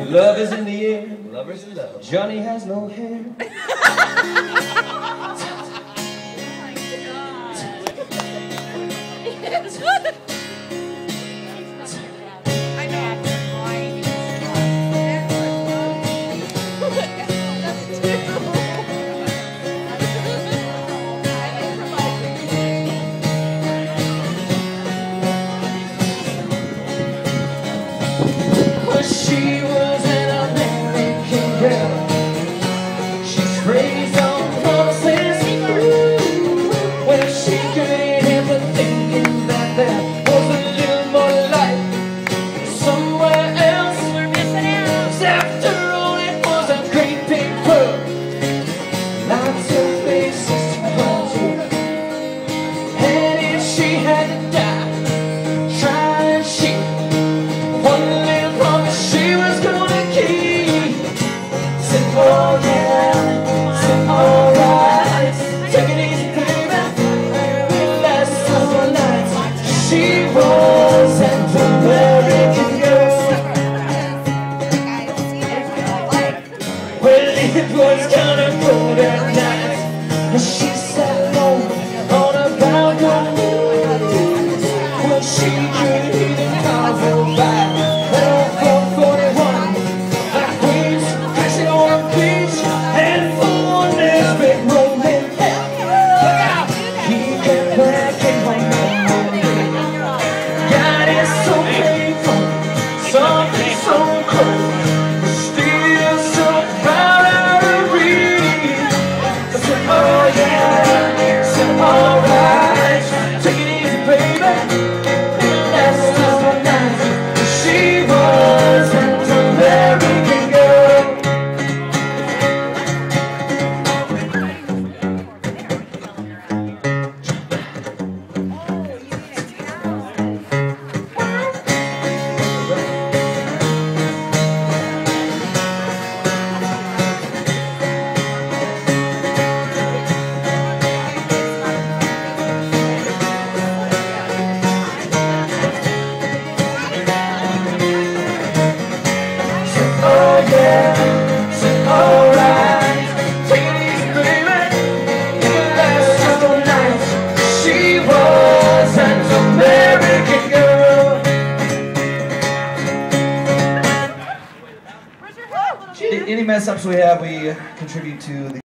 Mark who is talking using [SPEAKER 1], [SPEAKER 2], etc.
[SPEAKER 1] Love is in the air, lovers in love. Johnny has no hair. She was an American girl. She's raised on promises. Well, she couldn't help but thinking that there was a little more life somewhere else. We're missing out. After all, it was a great big world. Lots of places to come to. And if she had to die trying, she one little promise she was gonna keep. Said, oh yeah, said alright, take it easy baby, we'll last all night. She was an American girl. Well, it was kinda cold at night, and she sat alone on a balcony. Well, she could hear the cars go by. Something so cold, but still so proud of reading. I said, oh yeah, I said alright, take it easy baby, that's just what nice. She was an American girl. Yeah, said alright, take it easy baby, it can last just all night. She was an American girl. Any mess ups we have, we contribute to the